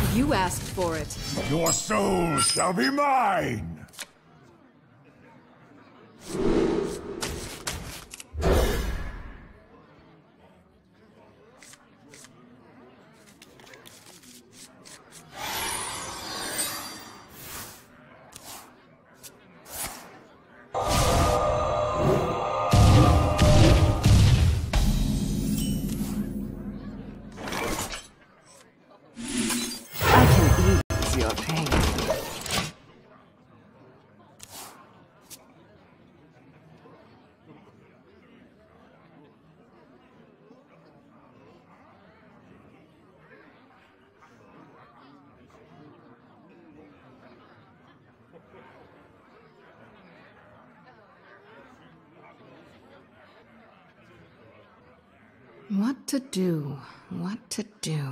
You asked for it. Your soul shall be mine! What to do? What to do?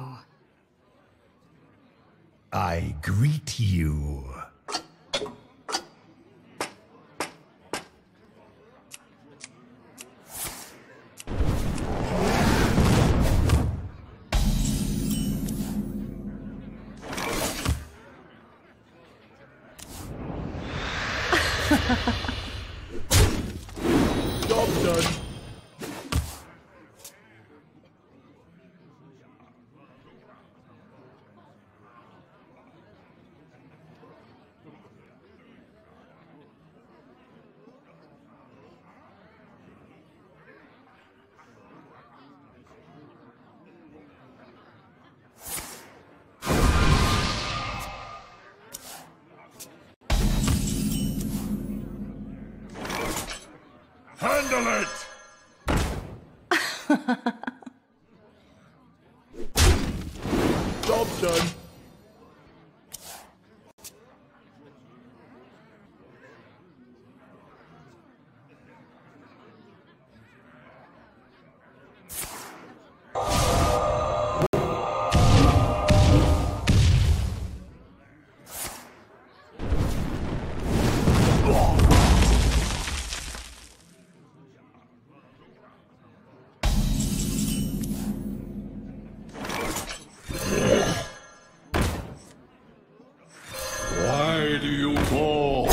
I greet you. Job done. Handle it! Job done. Why do you call?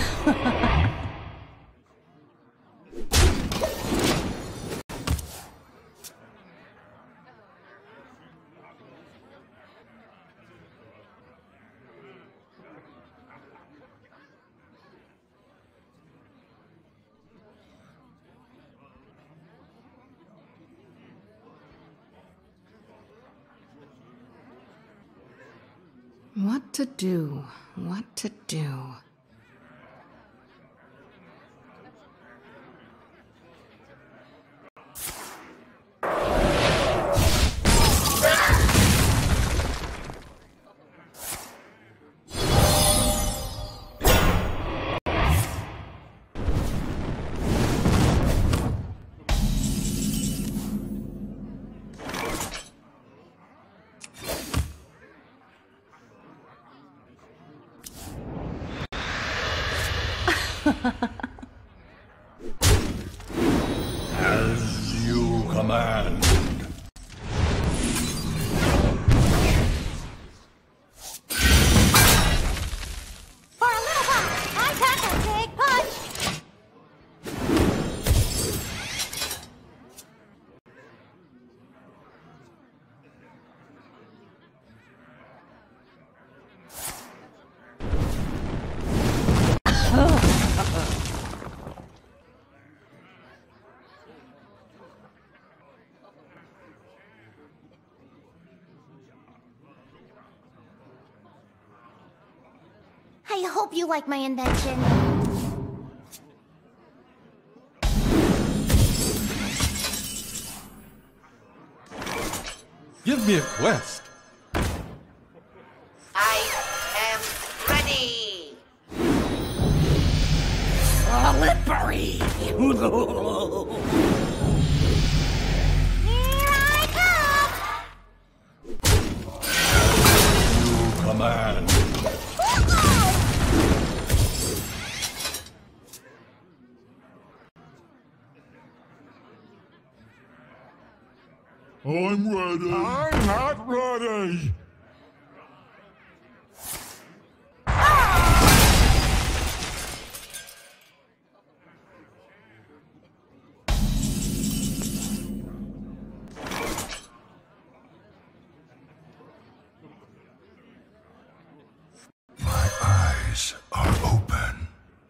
What to do? What to do? As you command. For a little while, I tackle big punch. I hope you like my invention. Give me a quest. I am ready. Slippery! Here I come! You command. I'm ready. I'm not ready. eyes are open.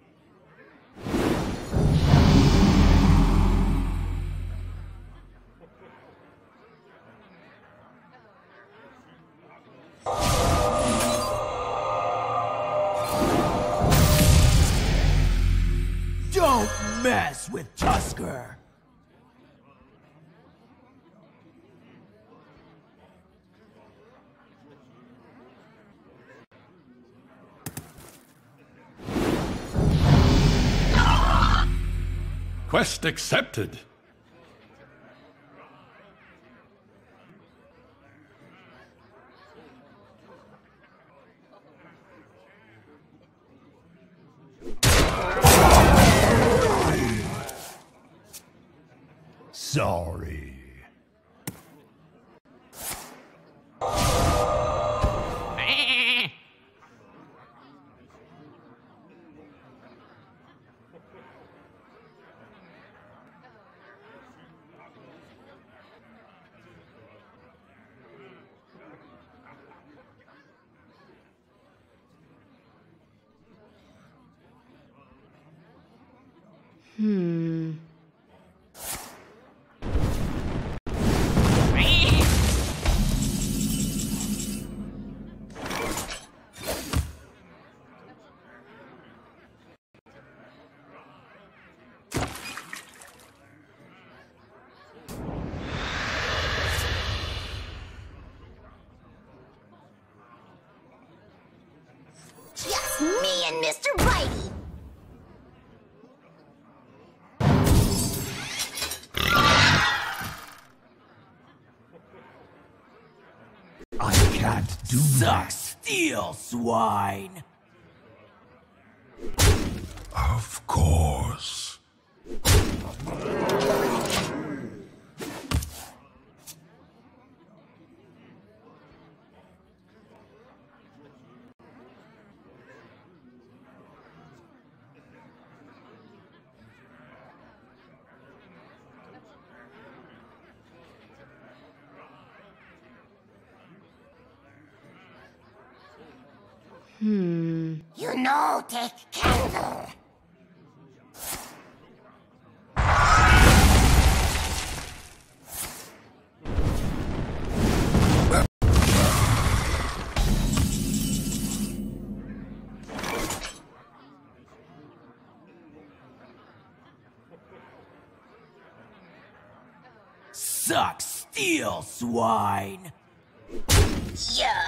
Don't mess with Tusker! Quest accepted. Sorry. Just me and Mr. Righty. I can't do that. Steel swine! Of course. You know, take candle. Suck, steel swine! Yeah.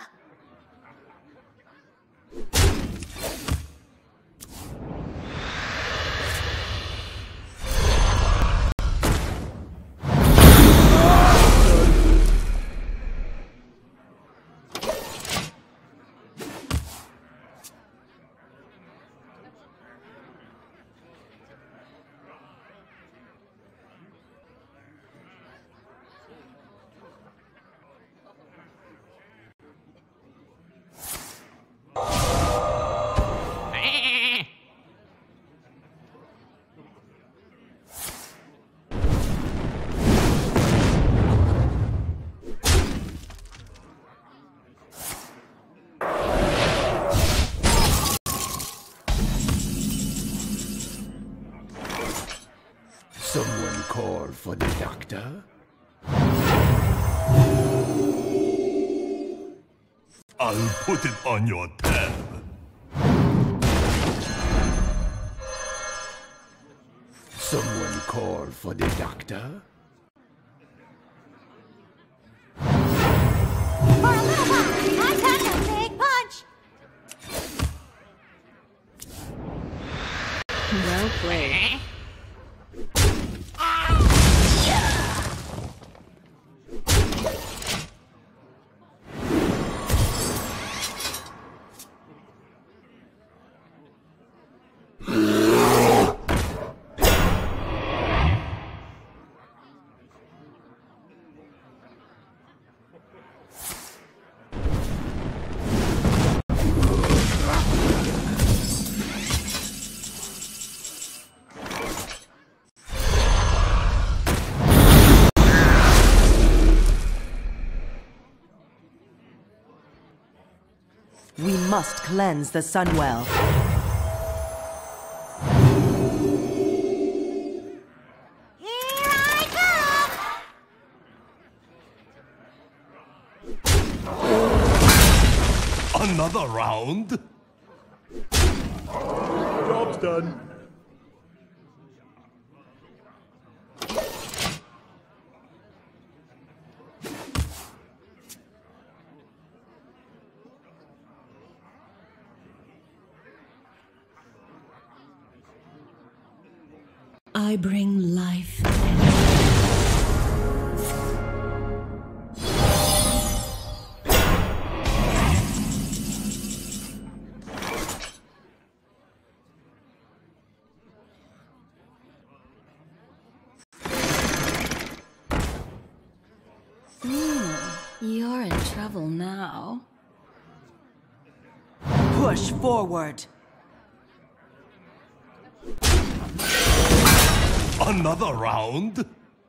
Someone call for the doctor? I'll put it on your tab. Someone call for the doctor? For a little while, I pack a big punch. Well played. We must cleanse the Sunwell. Here I come! Another round? Job's done. I bring life. You're in trouble now. Push forward. Another round?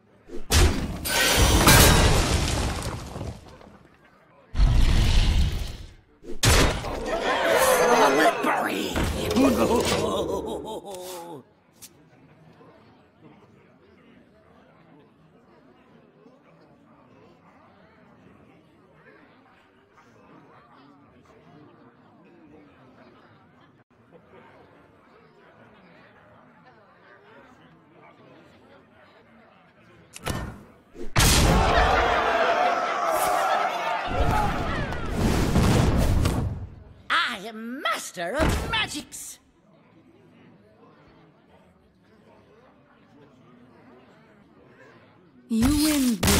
I am master of Jimmyxs! You win.